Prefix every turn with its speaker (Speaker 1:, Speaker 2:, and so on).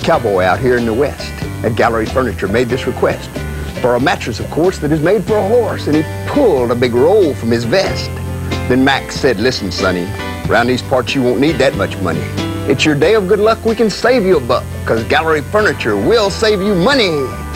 Speaker 1: Cowboy out here in the West at Gallery Furniture made this request for a mattress, of course, that is made for a horse, and he pulled a big roll from his vest. Then Max said, listen, sonny, around these parts you won't need that much money. It's your day of good luck, we can save you a buck, because Gallery Furniture will save you money.